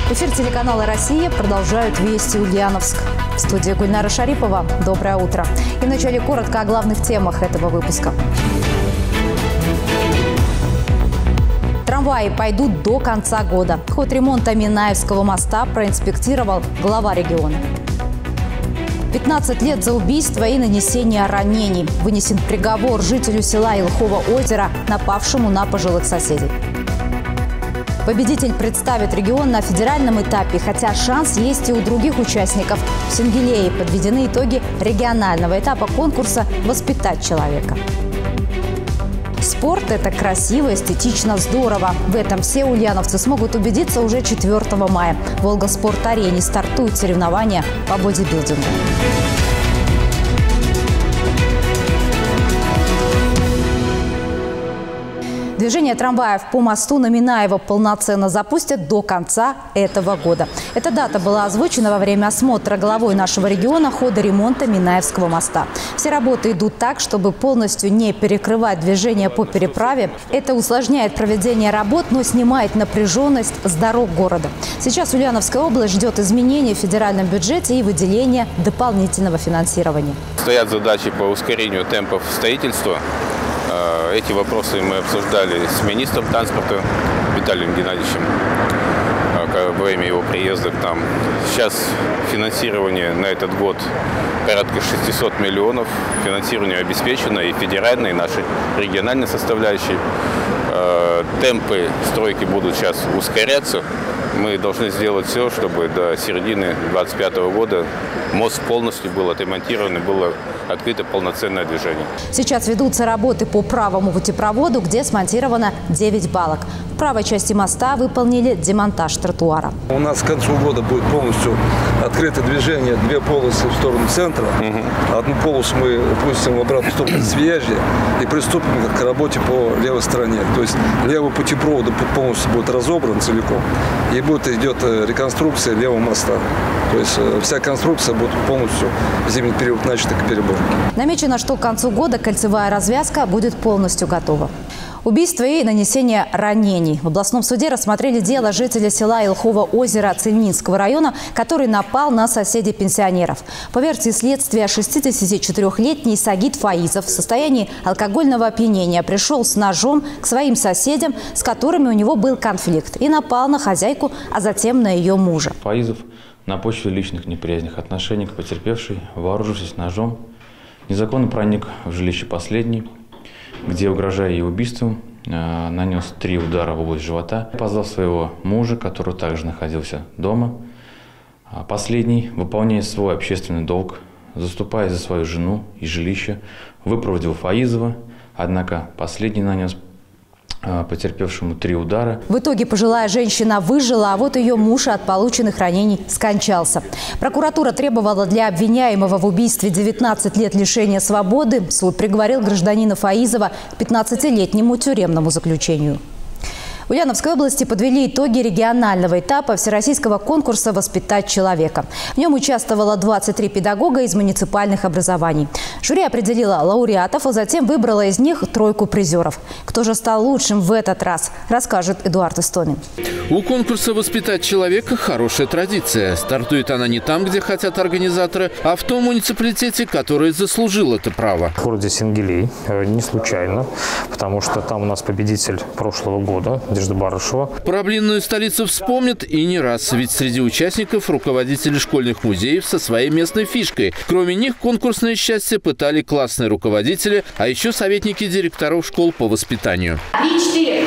Эфир телеканала «Россия» продолжают «Вести Ульяновск». В студии Гульнара Шарипова. Доброе утро. И вначале коротко о главных темах этого выпуска. Трамваи пойдут до конца года. Ход ремонта Минаевского моста проинспектировал глава региона. 15 лет за убийство и нанесение ранений. Вынесен приговор жителю села Илхово озера, напавшему на пожилых соседей. Победитель представит регион на федеральном этапе, хотя шанс есть и у других участников. В Сенгилее подведены итоги регионального этапа конкурса «Воспитать человека». Спорт – это красиво, эстетично, здорово. В этом все ульяновцы смогут убедиться уже 4 мая. В Волгоспорт-арене стартуют соревнования по бодибилдингу. Движение трамваев по мосту на Минаево полноценно запустят до конца этого года. Эта дата была озвучена во время осмотра главой нашего региона хода ремонта Минаевского моста. Все работы идут так, чтобы полностью не перекрывать движение по переправе. Это усложняет проведение работ, но снимает напряженность с дорог города. Сейчас Ульяновская область ждет изменений в федеральном бюджете и выделения дополнительного финансирования. Стоят задачи по ускорению темпов строительства. Эти вопросы мы обсуждали с министром транспорта Виталием Геннадьевичем во время его приезда к нам. Сейчас финансирование на этот год порядка 600 миллионов. Финансирование обеспечено и федеральной, и нашей региональной составляющей. Темпы стройки будут сейчас ускоряться. Мы должны сделать все, чтобы до середины 2025 года мост полностью был отремонтирован и было открыто полноценное движение. Сейчас ведутся работы по правому путепроводу, где смонтировано 9 балок. В правой части моста выполнили демонтаж тротуара. У нас к концу года будет полностью открыто движение, 2 полосы в сторону центра. Одну полосу мы пустим в обратную сторону Свияжья и приступим к работе по левой стороне. То есть левый путепровод полностью будет разобран целиком. И идет реконструкция левого моста. То есть вся конструкция будет полностью в зимний период начата к переборке. Намечено, что к концу года кольцевая развязка будет полностью готова. Убийство и нанесение ранений. В областном суде рассмотрели дело жителя села Илхово озера Цельнинского района, который напал на соседей пенсионеров. По версии следствия, 64-летний Сагит Фаизов в состоянии алкогольного опьянения пришел с ножом к своим соседям, с которыми у него был конфликт, и напал на хозяйку, а затем на ее мужа. Фаизов на почве личных неприязненных отношений к потерпевшей, вооружившись ножом, незаконно проник в жилище последней, где, угрожая ей убийством, нанес 3 удара в область живота. Позвал своего мужа, который также находился дома. Последний, выполняя свой общественный долг, заступая за свою жену и жилище, выпроводил Фаизова, однако последний нанес потерпевшему 3 удара. В итоге пожилая женщина выжила, а вот ее муж от полученных ранений скончался. Прокуратура требовала для обвиняемого в убийстве 19 лет лишения свободы. Суд приговорил гражданина Фаизова к 15-летнему тюремному заключению. В Ульяновской области подвели итоги регионального этапа всероссийского конкурса «Воспитать человека». В нем участвовало 23 педагога из муниципальных образований. Жюри определило лауреатов, а затем выбрало из них 3 призеров. Кто же стал лучшим в этот раз, расскажет Эдуард Истомин. У конкурса «Воспитать человека» хорошая традиция. Стартует она не там, где хотят организаторы, а в том муниципалитете, который заслужил это право. В городе Сенгилей не случайно, потому что там у нас победитель прошлого года – Надежда Барышева. Про блинную столицу вспомнят и не раз, ведь среди участников руководители школьных музеев со своей местной фишкой. Кроме них конкурсное счастье пытали классные руководители, а еще советники директоров школ по воспитанию. 3-4.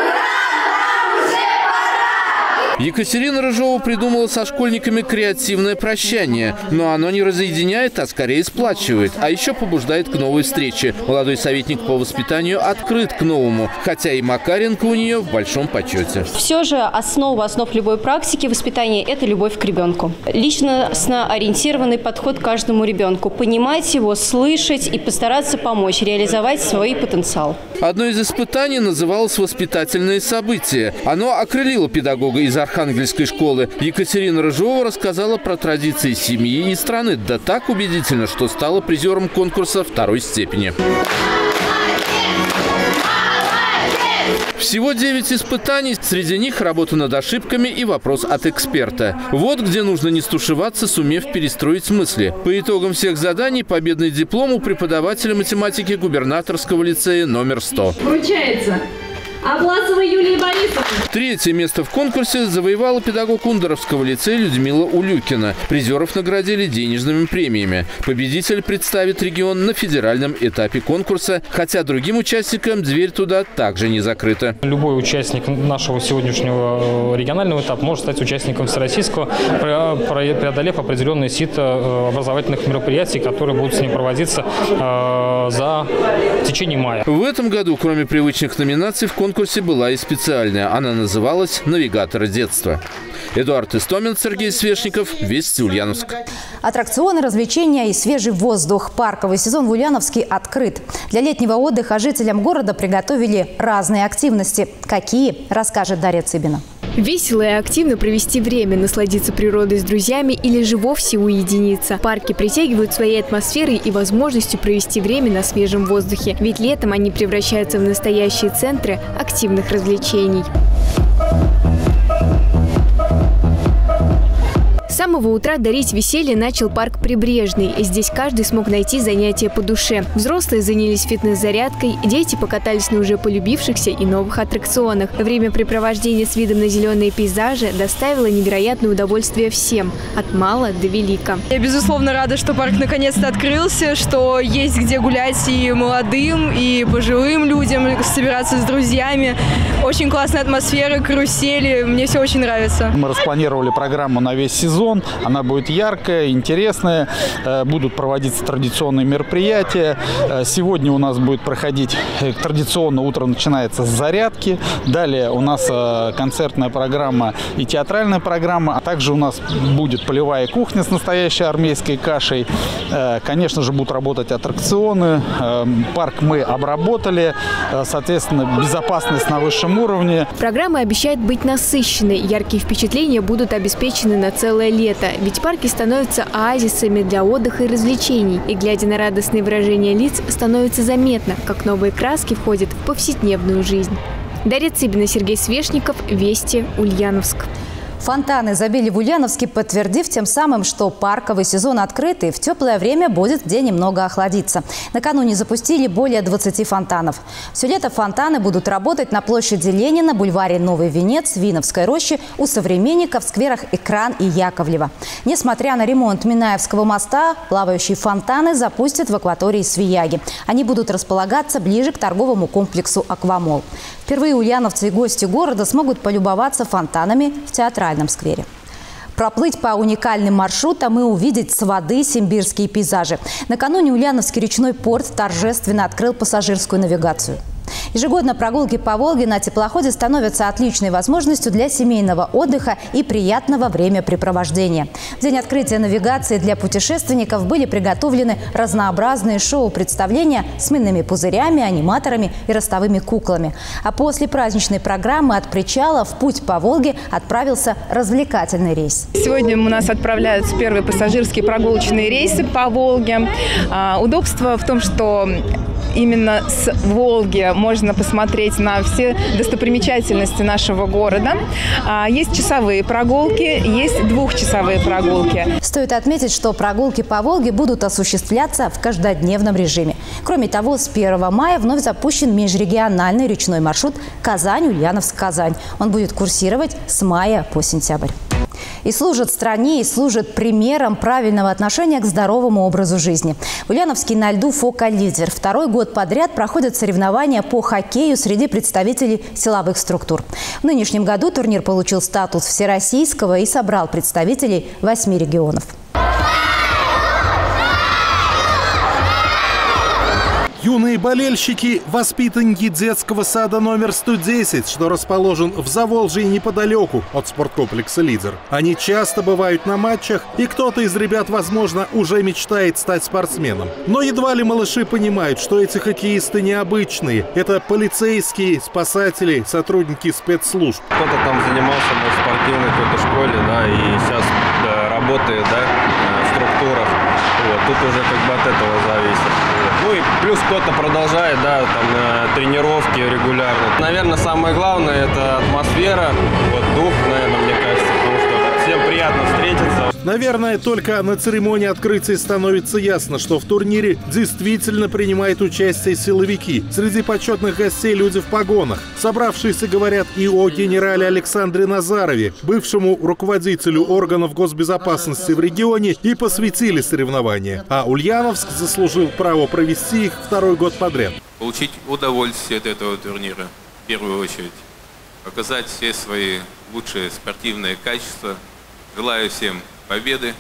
Екатерина Рыжова придумала со школьниками креативное прощание. Но оно не разъединяет, а скорее сплачивает. А еще побуждает к новой встрече. Молодой советник по воспитанию открыт к новому. Хотя и Макаренко у нее в большом почете. Все же основа основ любой практики воспитания – это любовь к ребенку. Личностно-ориентированный подход к каждому ребенку. Понимать его, слышать и постараться помочь реализовать свой потенциал. Одно из испытаний называлось «Воспитательные события». Оно окрылило педагога из Архангельской школы. Екатерина Рыжова рассказала про традиции семьи и страны. Да так убедительно, что стала призером конкурса 2-й степени. Всего 9 испытаний, среди них работа над ошибками и вопрос от эксперта. Вот где нужно не стушеваться, сумев перестроить мысли. По итогам всех заданий победный диплом у преподавателя математики губернаторского лицея номер 100. Вручается Обласовой Юлии Борисовны. Третье место в конкурсе завоевала педагог Ундоровского лицея Людмила Улюкина. Призеров наградили денежными премиями. Победитель представит регион на федеральном этапе конкурса, хотя другим участникам дверь туда также не закрыта. Любой участник нашего сегодняшнего регионального этапа может стать участником всероссийского, преодолев определенные сито образовательных мероприятий, которые будут с ним проводиться в течение мая. В этом году, кроме привычных номинаций, в конкурсе была и специальная. Она называлась «Навигатор детства». Эдуард Истомин, Сергей Свешников, Вести, Ульяновск. Аттракционы, развлечения и свежий воздух. Парковый сезон в Ульяновске открыт. Для летнего отдыха жителям города приготовили разные активности. Какие, расскажет Дарья Цыбина. Весело и активно провести время, насладиться природой с друзьями или же вовсе уединиться. Парки притягивают своей атмосферой и возможностью провести время на свежем воздухе. Ведь летом они превращаются в настоящие центры активных развлечений. С самого утра дарить веселье начал парк Прибрежный. Здесь каждый смог найти занятие по душе. Взрослые занялись фитнес-зарядкой, дети покатались на уже полюбившихся и новых аттракционах. Времяпрепровождение с видом на зеленые пейзажи доставило невероятное удовольствие всем, от мала до велика. Я, безусловно, рада, что парк наконец-то открылся, что есть где гулять и молодым, и пожилым людям, собираться с друзьями. Очень классная атмосфера, карусели, мне все очень нравится. Мы распланировали программу на весь сезон. Она будет яркая, интересная. Будут проводиться традиционные мероприятия. Сегодня у нас будет проходить традиционно, утро начинается с зарядки. Далее у нас концертная программа и театральная программа. А также у нас будет полевая кухня с настоящей армейской кашей. Конечно же, будут работать аттракционы. Парк мы обработали. Соответственно, безопасность на высшем уровне. Программа обещает быть насыщенной. Яркие впечатления будут обеспечены на целое лето. Ведь парки становятся оазисами для отдыха и развлечений. И глядя на радостные выражения лиц, становится заметно, как новые краски входят в повседневную жизнь. Дарья Цыбина, Сергей Свешников, Вести, Ульяновск. Фонтаны забили в Ульяновске, подтвердив тем самым, что парковый сезон открыт и в теплое время будет где немного охладиться. Накануне запустили более 20 фонтанов. Все лето фонтаны будут работать на площади Ленина, бульваре Новый Венец, Виновской роще, у Современников, скверах Экран и Яковлева. Несмотря на ремонт Минаевского моста, плавающие фонтаны запустят в акватории Свияги. Они будут располагаться ближе к торговому комплексу «Аквамолл». Впервые ульяновцы и гости города смогут полюбоваться фонтанами в театральном сквере. Проплыть по уникальным маршрутам и увидеть с воды симбирские пейзажи. Накануне Ульяновский речной порт торжественно открыл пассажирскую навигацию. Ежегодно прогулки по Волге на теплоходе становятся отличной возможностью для семейного отдыха и приятного времяпрепровождения. В день открытия навигации для путешественников были приготовлены разнообразные шоу-представления с мыльными пузырями, аниматорами и ростовыми куклами. А после праздничной программы от причала в путь по Волге отправился развлекательный рейс. Сегодня у нас отправляются первые пассажирские прогулочные рейсы по Волге. Удобство в том, что именно с Волги можно посмотреть на все достопримечательности нашего города. Есть часовые прогулки, есть двухчасовые прогулки. Стоит отметить, что прогулки по Волге будут осуществляться в каждодневном режиме. Кроме того, с 1 мая вновь запущен межрегиональный речной маршрут Казань-Ульяновск-Казань. Он будет курсировать с мая по сентябрь. И служит стране, и служит примером правильного отношения к здоровому образу жизни. В Ульяновске на льду «Фока-лидер» второй год подряд проходят соревнования по хоккею среди представителей силовых структур. В нынешнем году турнир получил статус всероссийского и собрал представителей 8 регионов. Юные болельщики – воспитанники детского сада номер 110, что расположен в Заволжье неподалеку от спорткомплекса «Лидер». Они часто бывают на матчах, и кто-то из ребят, возможно, уже мечтает стать спортсменом. Но едва ли малыши понимают, что эти хоккеисты необычные. Это полицейские, спасатели, сотрудники спецслужб. Кто-то там занимался в спортивной какой-то школе, да, и сейчас работает, да, в структурах. Вот. тут уже как бы от этого зависит. Ну и плюс кто-то продолжает, да, там тренировки регулярно. Наверное, самое главное это атмосфера, вот дух, наверное, мне кажется, потому что всем приятно встретиться. Наверное, только на церемонии открытия становится ясно, что в турнире действительно принимают участие силовики. Среди почетных гостей люди в погонах. Собравшиеся говорят и о генерале Александре Назарове, бывшему руководителю органов госбезопасности в регионе, и посвятили соревнования. А Ульяновск заслужил право провести их второй год подряд. Получить удовольствие от этого турнира, в первую очередь. Показать все свои лучшие спортивные качества. Желаю всем победы,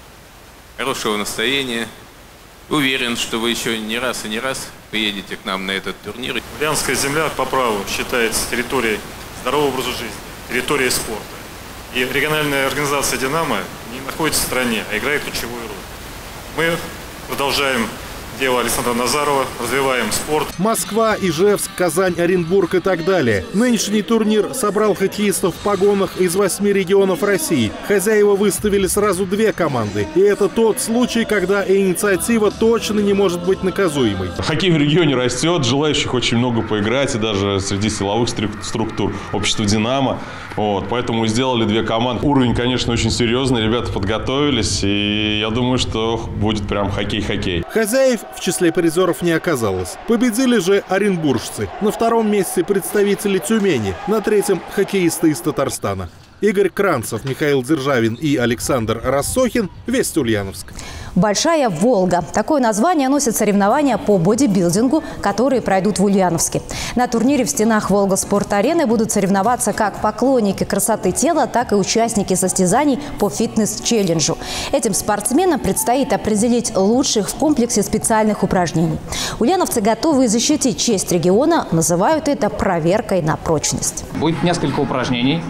хорошего настроения. Уверен, что вы еще не раз и не раз приедете к нам на этот турнир. Ульяновская земля по праву считается территорией здорового образа жизни, территорией спорта. И региональная организация «Динамо» не находится в стране, а играет ключевую роль. Мы продолжаем дело Александра Назарова, развиваем спорт. Москва, Ижевск, Казань, Оренбург и так далее. Нынешний турнир собрал хоккеистов в погонах из 8 регионов России. Хозяева выставили сразу 2 команды. И это тот случай, когда инициатива точно не может быть наказуемой. Хоккей в регионе растет, желающих очень много поиграть, и даже среди силовых структур общества «Динамо». Вот, поэтому сделали 2 команды. Уровень, конечно, очень серьезный, ребята подготовились, и я думаю, что будет прям хоккей-хоккей. Хозяев в числе призеров не оказалось. Победили же оренбуржцы. На 2-м месте представители Тюмени, на 3-м хоккеисты из Татарстана. Игорь Кранцев, Михаил Державин и Александр Рассохин. Вести Ульяновск. «Большая Волга». Такое название носят соревнования по бодибилдингу, которые пройдут в Ульяновске. На турнире в стенах Волга Спорт-арены будут соревноваться как поклонники красоты тела, так и участники состязаний по фитнес-челленджу. Этим спортсменам предстоит определить лучших в комплексе специальных упражнений. Ульяновцы готовы защитить честь региона, называют это проверкой на прочность. Будет несколько упражнений.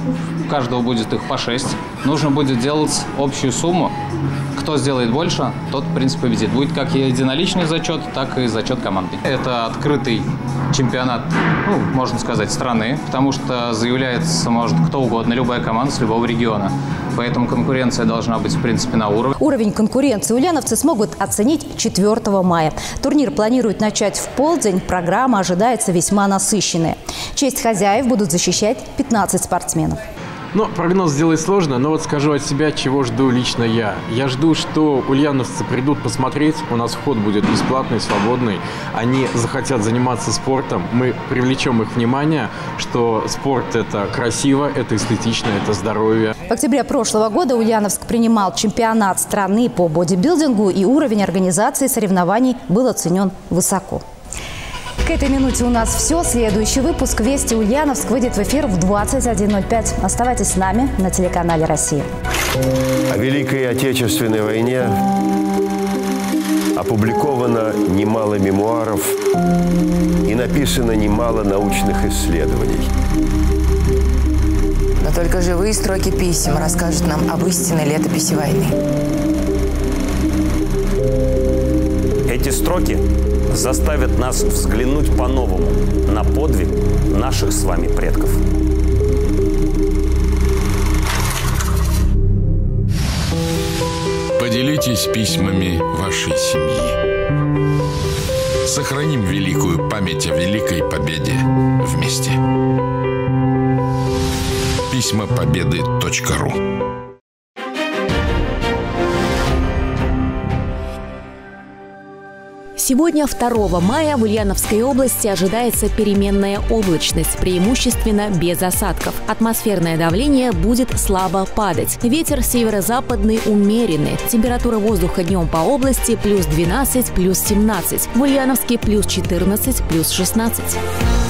У каждого будет их по 6. Нужно будет делать общую сумму. Кто сделает больше, тот, в принципе, победит. Будет как единоличный зачет, так и зачет команды. Это открытый чемпионат, можно сказать, страны, потому что заявляется может кто угодно, любая команда с любого региона. Поэтому конкуренция должна быть, в принципе, на уровне. Уровень конкуренции ульяновцы смогут оценить 4 мая. Турнир планируют начать в полдень. Программа ожидается весьма насыщенная. Честь хозяев будут защищать 15 спортсменов. Ну, прогноз сделать сложно, но вот скажу от себя, чего жду лично я. Я жду, что ульяновцы придут посмотреть, у нас вход будет бесплатный, свободный. Они захотят заниматься спортом, мы привлечем их внимание, что спорт – это красиво, это эстетично, это здоровье. В октябре прошлого года Ульяновск принимал чемпионат страны по бодибилдингу, и уровень организации соревнований был оценен высоко. К этой минуте у нас все. Следующий выпуск «Вести Ульяновск» выйдет в эфир в 21:05. Оставайтесь с нами на телеканале «Россия». О Великой Отечественной войне опубликовано немало мемуаров и написано немало научных исследований. Но только живые строки писем расскажут нам об истинной летописи войны. Эти строки заставят нас взглянуть по-новому на подвиг наших с вами предков. Поделитесь письмами вашей семьи. Сохраним великую память о Великой Победе вместе. Письмопобеды.ру. Сегодня, 2 мая, в Ульяновской области ожидается переменная облачность, преимущественно без осадков. Атмосферное давление будет слабо падать. Ветер северо-западный умеренный. Температура воздуха днем по области +12, +17. В Ульяновске +14, +16.